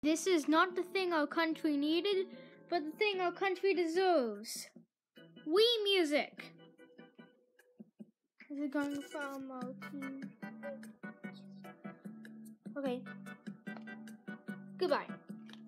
This is not the thing our country needed, but the thing our country deserves. Wii music. Is it going from Okay. Goodbye.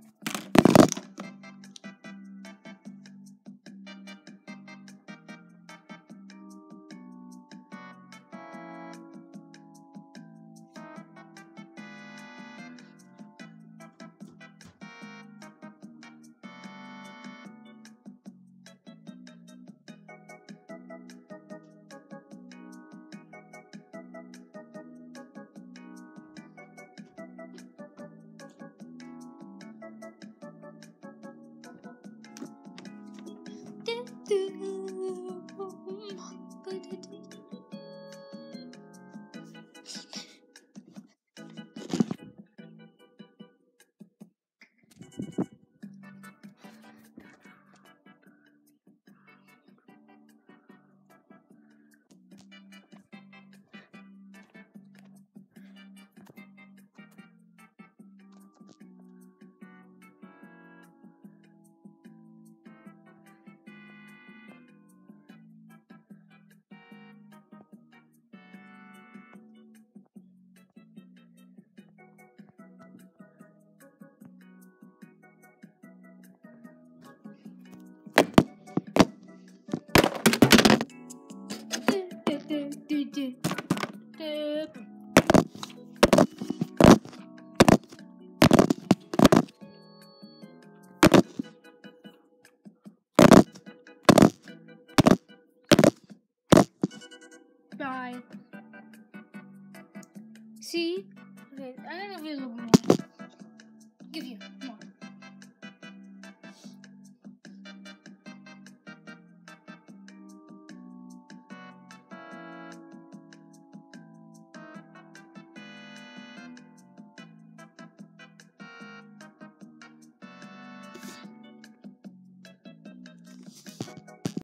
Bye. See? Okay, I'm gonna give you a little more. Give you.